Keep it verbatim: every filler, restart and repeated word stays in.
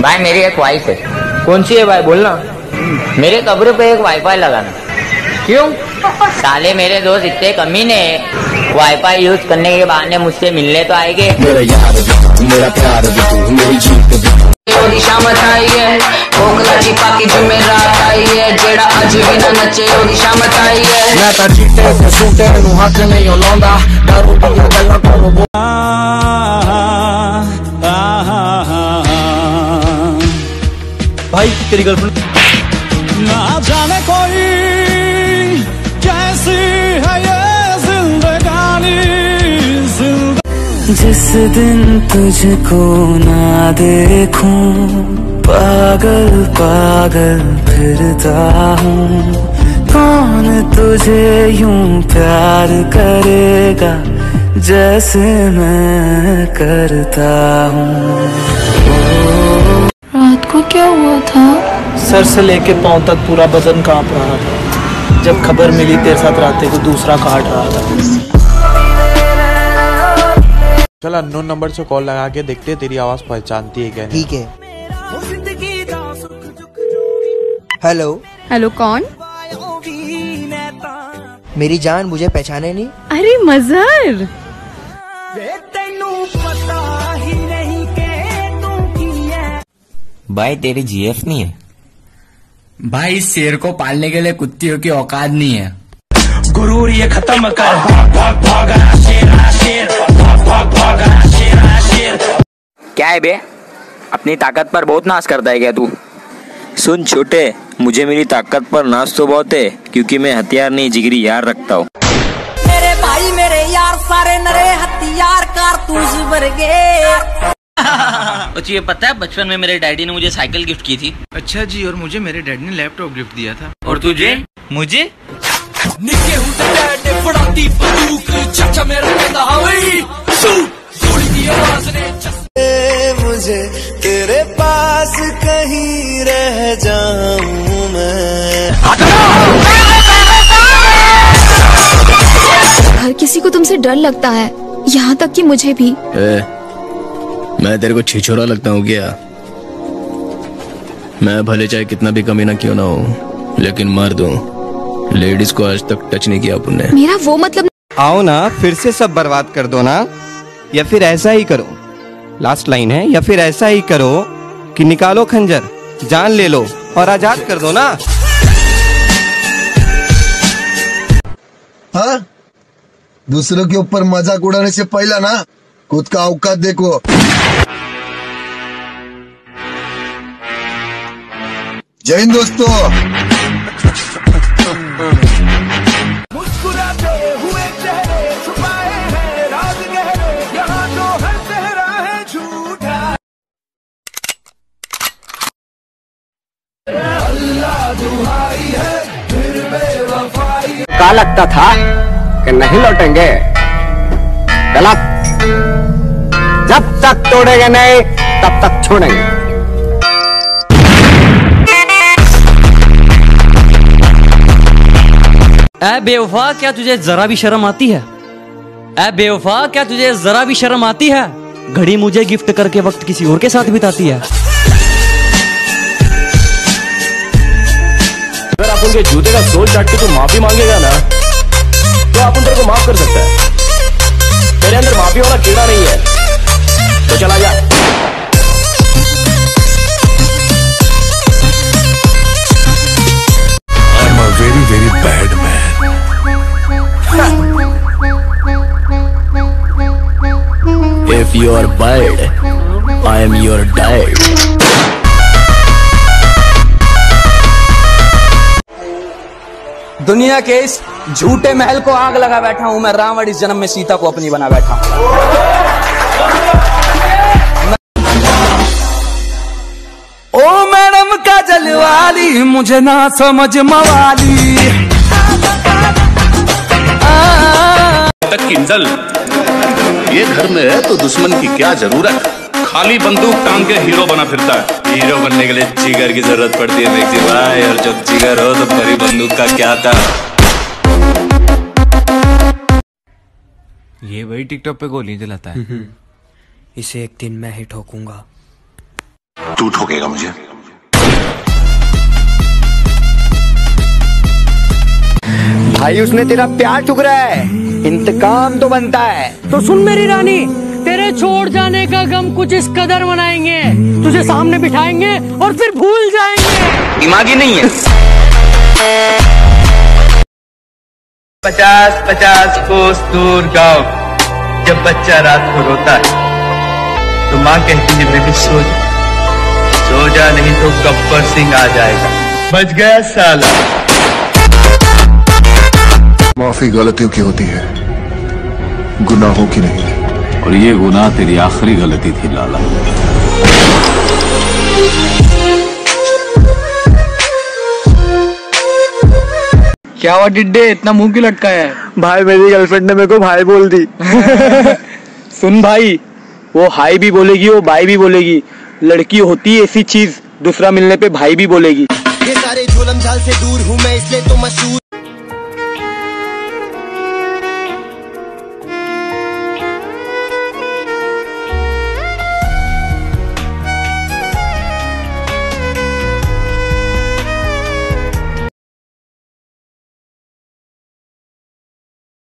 भाई मेरी एक वाइफ है। कौन सी है भाई, बोलना। मेरे कब्र पे एक वाईफाई लगाना। क्यों? साले मेरे दोस्त इतने कमीने हैं, वाईफाई यूज करने के बहाने मुझसे मिलने तो आएंगे। मेरा यार मेरा प्यार मेरी जीत ओदी शामत आई है, कोकला ची पाकी जुमेरात आई है, जेड़ा अज भी ना नचे ओदी शामत आई है। मैं ता जीते ते सूटे नु हक नहीं लांदा, दारू दी गल्लां करो भाई तेरी गर्लफ्रेंड ना जाने कोई कैसी है ये जिंदगानी। जिस दिन तुझको ना देखूं पागल पागल फिरता हूँ। कौन तुझे यूं प्यार करेगा जैसे मैं करता हूँ। रात को क्या हुआ था? सर से लेके पांव तक पूरा बदन कांप रहा था। जब खबर मिली तेरे साथ राते को दूसरा काट रहा था। चल अननोन नंबर से कॉल लगा के देखते हैं तेरी आवाज पहचानती है क्या। ठीक है। हेलो हेलो, कौन? मेरी जान मुझे पहचाने नहीं? अरे मजहर। भाई तेरी जीएफ नहीं है? भाई इस शेर को पालने के लिए कुत्तियों की औकात नहीं है। गुरूर ये खत्म कर, भाग भाग भाग आ शेर आ शेर, भाग भाग भाग आ शेर आ शेर। क्या है बे, अपनी ताकत पर बहुत नाश करता है क्या तू? सुन छोटे, मुझे मेरी ताकत पर नाश तो बहुत है, क्योंकि मैं हथियार नहीं जिगरी यार रखता हूँ। मेरे भाई मेरे यार सारे नरे हथियार कारतूस वर्गे। ये पता है बचपन में मेरे डैडी ने मुझे साइकिल गिफ्ट की थी। अच्छा जी, और मुझे मेरे डैडी ने लैपटॉप गिफ्ट दिया था। और तुझे? मुझे निके हुते डैड ने फड़ाती बंदूक, चाचा मेरा कहता हावी गोली की आवाज ने मुझे तेरे पास कहीं रह जाऊं मैं। हर किसी को तुमसे डर लगता है, यहाँ तक कि मुझे भी। ए, मैं तेरे को छिछोरा लगता हूँ क्या? मैं भले चाहे कितना भी कमीना क्यों ना हो, लेकिन मर्द हूँ। लेडीज को आज तक टच नहीं किया अपन ने। मेरा वो मतलब। आओ ना, फिर से सब बर्बाद कर दो ना, या फिर ऐसा ही करो, लास्ट लाइन है, या फिर ऐसा ही करो कि निकालो खंजर, जान ले लो और आजाद कर दो ना। हाँ, दूसरों के ऊपर मजाक उड़ाने से पहला ना खुद का औकात देखो। जय हिंद दोस्तों। मुस्कुराते हुए चेहरे छुपाए हैं राज गहरे, यहाँ तो हर चेहरा है झूठा। अल्लाह दुहाई है फिर बेवफाई। क्या लगता था कि नहीं लौटेंगे? गलत। जब तक तोड़ेंगे नहीं तब तक छोड़ेंगे। ऐ बेवफा, क्या तुझे जरा भी शर्म आती है? ऐ बेवफा, क्या तुझे जरा भी शर्म आती है? घड़ी मुझे गिफ्ट करके वक्त किसी और के साथ बिताती है। अगर अपन के जूते का सोल चाट के तू माफी मांगेगा ना, तो अपन तेरे को माफ कर सकता है। तेरे अंदर माफी वाला कीड़ा नहीं है, तो चला जा। I'm a very very bad man. If you are bad, I am your dad. दुनिया के इस झूठे महल को आग लगा बैठा हूं मैं, रावण इस जन्म में सीता को अपनी बना बैठा हूं। ओ मैडम का जलवाली, मुझे ना समझ मवाली। तक किंजल ये घर में है तो दुश्मन की क्या जरूरत? खाली बंदूक टांग के हीरो बना फिरता है। हीरो बनने के लिए जिगर की जरूरत पड़ती है मेरे भाई, और जब जिगर हो तो बड़ी बंदूक का क्या था। ये वही टिकटॉक पे गोलियां चलाता है। इसे एक दिन मैं ही ठोकूंगा। तू ठोकेगा मुझे। भाई उसने तेरा प्यार ठुकरा है, इंतकाम तो बनता है। तो सुन मेरी रानी, तेरे छोड़ जाने का गम कुछ इस कदर मनाएंगे, तुझे सामने बिठाएंगे और फिर भूल जाएंगे। दिमागी नहीं है। पचास पचास कोस दूर गांव, जब बच्चा रात को रोता है तो माँ कहती है बेबी सो जा, सो जा नहीं तो गब्बर सिंह आ जाएगा। बच गया साला। माफी गलतियों की होती है, गुनाहों की नहीं। और ये गुनाह तेरी आखिरी गलती थी लाला। क्या हुआ डिड्डे, इतना मुंह क्यों लटकाया है? भाई मेरी गर्लफ्रेंड ने मेरे को भाई बोल दी। सुन भाई, वो हाई भी बोलेगी, वो बाई भी बोलेगी। लड़की होती है ऐसी चीज, दूसरा मिलने पे भाई भी बोलेगी। ये सारे झोलम झाल से दूर हूँ मैं, इसलिए तो मशहूर।